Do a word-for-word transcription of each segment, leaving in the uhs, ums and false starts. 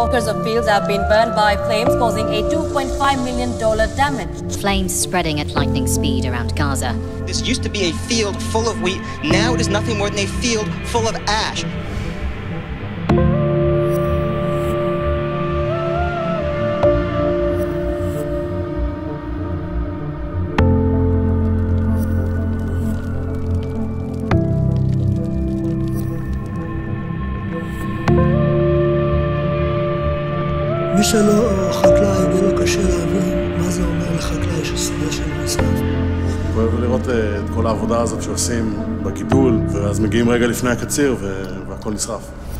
Acres of fields have been burned by flames, causing a two point five million dollars damage. Flames spreading at lightning speed around Gaza. This used to be a field full of wheat. Now it is nothing more than a field full of ash. מי שלא חקלאי, יהיה לו קשה להבין מה זה אומר לחקלאי ששדה של נשרף. כואב לראות את כל העבודה הזאת שעושים בגידול, ואז מגיעים רגע לפני הקציר והכל נשרף.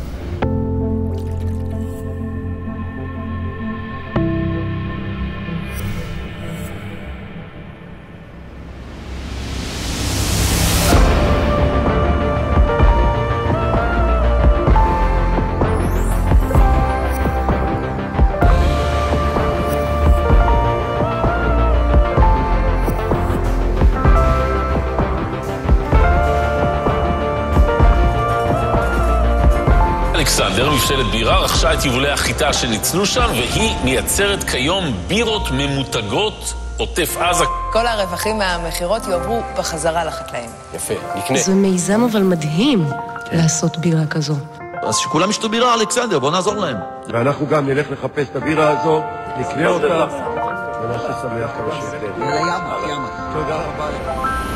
אלכסנדר, מבשלת בירה, רכשה את יבולי החיטה שניצלו שם, והיא מייצרת כיום בירות ממותגות עוטף עזה. כל הרווחים מהמחירות יועברו בחזרה לחקלאים. יפה, נקנה. זה מיזם אבל מדהים לעשות בירה כזו. אז שכולם ישתו בירה, אלכסנדר, בוא נעזור להם. ואנחנו גם נלך לחפש את הבירה הזו, נקנה אותה, ונעשה שמח כמה שיותר. יאללה, יאללה. תודה רבה.